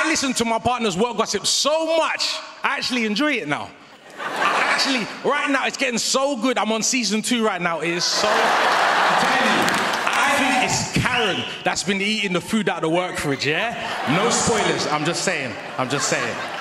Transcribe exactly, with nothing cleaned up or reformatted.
I listen to my partner's work gossip so much, I actually enjoy it now. I actually, right now, it's getting so good. I'm on season two right now. It is so, I'm telling you, I think it's Karen that's been eating the food out of the work fridge, yeah? No spoilers, I'm just saying, I'm just saying.